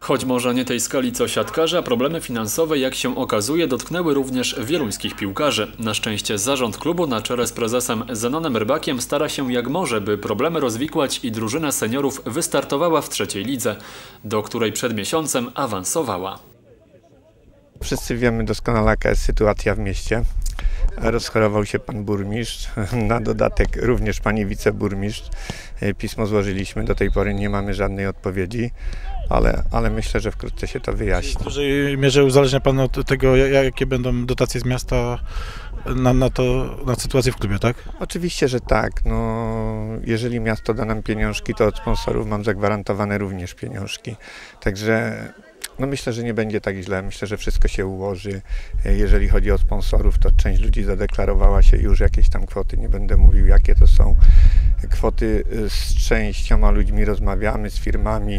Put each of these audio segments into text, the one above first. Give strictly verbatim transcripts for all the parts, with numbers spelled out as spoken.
Choć może nie tej skali co siatkarze, problemy finansowe, jak się okazuje, dotknęły również wieluńskich piłkarzy. Na szczęście zarząd klubu na czele z prezesem Zenonem Rybakiem stara się jak może, by problemy rozwikłać i drużyna seniorów wystartowała w trzeciej lidze, do której przed miesiącem awansowała. Wszyscy wiemy doskonale, jaka jest sytuacja w mieście. Rozchorował się pan burmistrz, na dodatek również pani wiceburmistrz. Pismo złożyliśmy, do tej pory nie mamy żadnej odpowiedzi, ale, ale myślę, że wkrótce się to wyjaśni. W dużej mierze uzależnia pan od tego, jakie będą dotacje z miasta na, na, to, na sytuację w klubie, tak? Oczywiście, że tak. No, jeżeli miasto da nam pieniążki, to od sponsorów mam zagwarantowane również pieniążki. Także no myślę, że nie będzie tak źle. Myślę, że wszystko się ułoży. Jeżeli chodzi o sponsorów, to część ludzi zadeklarowała się już jakieś tam kwoty. Nie będę mówił, jakie to są kwoty. Z częścioma ludźmi rozmawiamy, z firmami.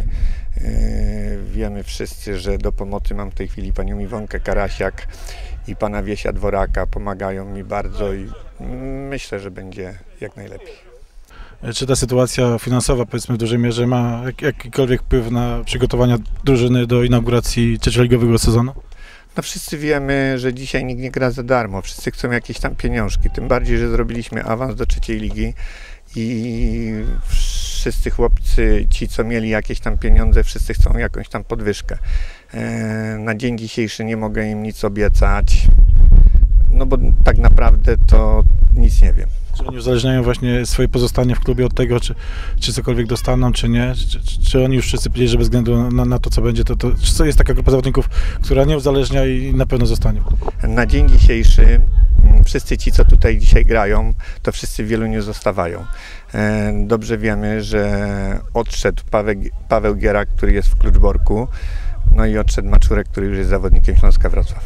Wiemy wszyscy, że do pomocy mam w tej chwili panią Iwonkę Karasiak i pana Wiesia Dworaka. Pomagają mi bardzo i myślę, że będzie jak najlepiej. Czy ta sytuacja finansowa, powiedzmy, w dużej mierze ma jak, jakikolwiek wpływ na przygotowania drużyny do inauguracji trzecioligowego sezonu? No wszyscy wiemy, że dzisiaj nikt nie gra za darmo. Wszyscy chcą jakieś tam pieniążki. Tym bardziej, że zrobiliśmy awans do trzeciej ligi i wszyscy chłopcy, ci co mieli jakieś tam pieniądze, wszyscy chcą jakąś tam podwyżkę. Na dzień dzisiejszy nie mogę im nic obiecać, no bo tak naprawdę to nic nie wiem. Czy oni uzależniają właśnie swoje pozostanie w klubie od tego, czy, czy cokolwiek dostaną, czy nie? Czy, czy, czy oni już wszyscy powiedzieli, że bez względu na, na to, co będzie, to, to czy to jest taka grupa zawodników, która nie uzależnia i na pewno zostanie? Na dzień dzisiejszy wszyscy ci, co tutaj dzisiaj grają, to wszyscy w Wieluniu zostawają. Dobrze wiemy, że odszedł Paweł, Paweł Gierak, który jest w Kluczborku, no i odszedł Maczurek, który już jest zawodnikiem Śląska Wrocław.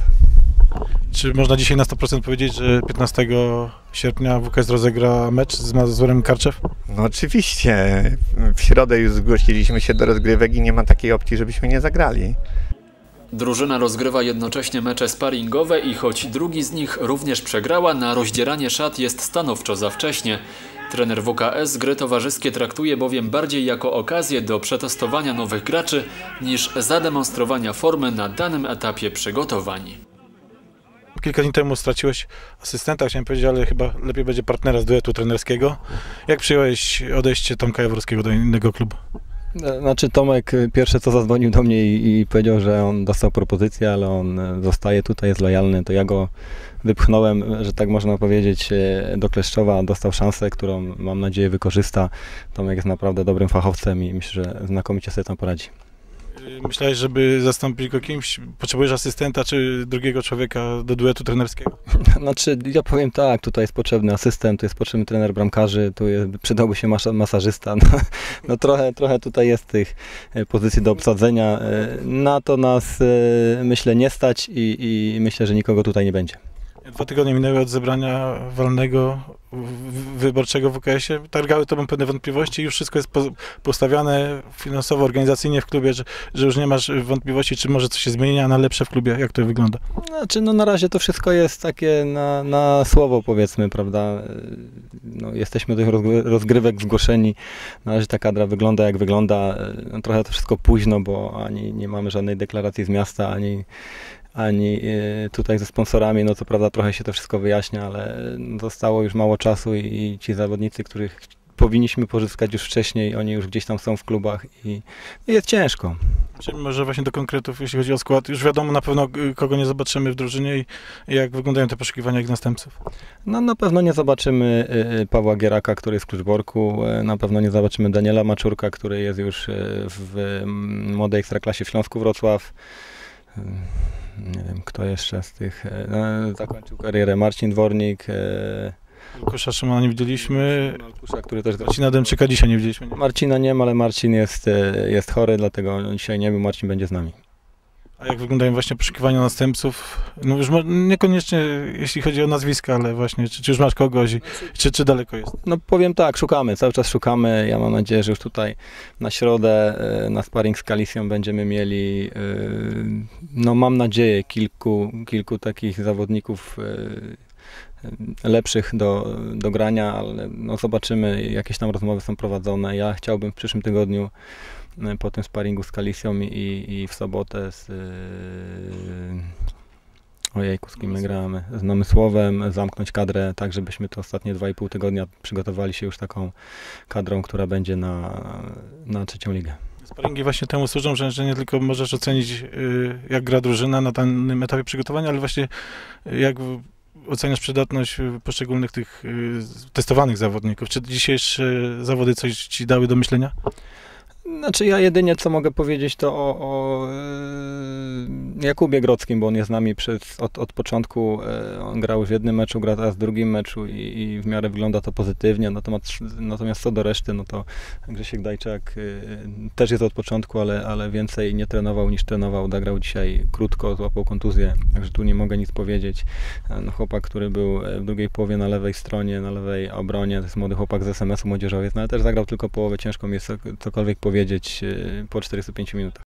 Czy można dzisiaj na sto procent powiedzieć, że piętnastego sierpnia W K S rozegra mecz z Mazurem Karczew? No oczywiście. W środę już zgłosiliśmy się do rozgrywek i nie ma takiej opcji, żebyśmy nie zagrali. Drużyna rozgrywa jednocześnie mecze sparingowe i choć drugi z nich również przegrała, na rozdzieranie szat jest stanowczo za wcześnie. Trener W K S gry towarzyskie traktuje bowiem bardziej jako okazję do przetestowania nowych graczy niż zademonstrowania formy na danym etapie przygotowań. Kilka dni temu straciłeś asystenta, chciałem powiedzieć, ale chyba lepiej będzie partnera z duetu trenerskiego. Jak przyjąłeś odejście Tomka Jaworskiego do innego klubu? Znaczy Tomek pierwsze co zadzwonił do mnie i, i powiedział, że on dostał propozycję, ale on zostaje tutaj, jest lojalny, to ja go wypchnąłem, że tak można powiedzieć, do Kleszczowa, dostał szansę, którą mam nadzieję wykorzysta. Tomek jest naprawdę dobrym fachowcem i myślę, że znakomicie sobie tam poradzi. Myślałeś, żeby zastąpić go kimś? Potrzebujesz asystenta czy drugiego człowieka do duetu trenerskiego? Znaczy, ja powiem tak, tutaj jest potrzebny asystent, tu jest potrzebny trener bramkarzy, tu jest, przydałby się mas masażysta. No, no trochę, trochę tutaj jest tych pozycji do obsadzenia. Na to nas, myślę, nie stać i, i myślę, że nikogo tutaj nie będzie. Dwa tygodnie minęły od zebrania walnego wyborczego w W K S-ie. Targały tobą pewne wątpliwości, już wszystko jest postawione finansowo, organizacyjnie w klubie, że, że już nie masz wątpliwości, czy może coś się zmienia na lepsze w klubie. Jak to wygląda? Znaczy, no na razie to wszystko jest takie na, na słowo, powiedzmy, prawda? No, jesteśmy do tych rozgrywek zgłoszeni. Na razie ta kadra wygląda jak wygląda. No, trochę to wszystko późno, bo ani nie mamy żadnej deklaracji z miasta, ani ani tutaj ze sponsorami, no co prawda trochę się to wszystko wyjaśnia, ale zostało już mało czasu i ci zawodnicy, których powinniśmy pozyskać już wcześniej, oni już gdzieś tam są w klubach i jest ciężko. Czyli może właśnie do konkretów, jeśli chodzi o skład, już wiadomo na pewno, kogo nie zobaczymy w drużynie i jak wyglądają te poszukiwania ich następców? No na pewno nie zobaczymy Pawła Gieraka, który jest w Kluczborku, na pewno nie zobaczymy Daniela Maczurka, który jest już w młodej ekstraklasie w Śląsku Wrocław. Nie wiem, kto jeszcze z tych no, zakończył karierę. Marcin Dwornik. E... Kusza Szymona nie widzieliśmy. Kusza, który też Marcina Dęczyka dzisiaj nie widzieliśmy. Nie? Marcina nie ma, ale Marcin jest, jest chory, dlatego dzisiaj nie był. Marcin będzie z nami. A jak wyglądają właśnie poszukiwania następców? No już niekoniecznie jeśli chodzi o nazwiska, ale właśnie czy, czy już masz kogoś i czy, czy daleko jest? No powiem tak, szukamy, cały czas szukamy. Ja mam nadzieję, że już tutaj na środę na sparring z Kalisją będziemy mieli, no mam nadzieję, kilku, kilku takich zawodników lepszych do, do grania, ale no zobaczymy, jakieś tam rozmowy są prowadzone. Ja chciałbym w przyszłym tygodniu y, po tym sparingu z Kalisią i, i w sobotę z... Y, Ojejku, z kim my gramy? Z Namysłowem, zamknąć kadrę tak, żebyśmy te ostatnie dwa i pół tygodnia przygotowali się już taką kadrą, która będzie na, na trzecią ligę. Sparingi właśnie temu służą, że, że nie tylko możesz ocenić, y, jak gra drużyna na danym etapie przygotowania, ale właśnie y, jak w- oceniasz przydatność y, poszczególnych tych y, testowanych zawodników. Czy dzisiejsze zawody coś ci dały do myślenia? Znaczy ja jedynie co mogę powiedzieć to o, o e, Jakubie Grodzkim, bo on jest z nami przez, od, od początku. E, on grał już w jednym meczu, gra teraz w drugim meczu i, i w miarę wygląda to pozytywnie. Natomiast, natomiast co do reszty, no to Grzesiek Dajczak e, też jest od początku, ale, ale więcej nie trenował niż trenował. Zagrał dzisiaj krótko, złapał kontuzję, także tu nie mogę nic powiedzieć. E, no, chłopak, który był w drugiej połowie na lewej stronie, na lewej obronie, to jest młody chłopak z es em esu młodzieżowiec, no ale też zagrał tylko połowę, ciężko mi jest cokolwiek powiedzieć e, po czterdziestu pięciu minutach.